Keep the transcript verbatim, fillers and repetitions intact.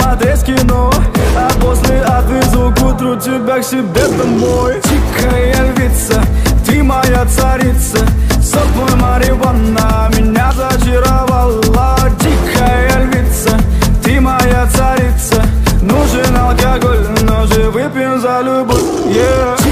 посмотреть кино, а после отвезу к утру тебя к себе домой. Дикая львица, ты моя царица, сок твой марихуана меня зачаровала. Дикая львица, ты моя царица, нужен алкоголь, но же выпьем за любовь, yeah.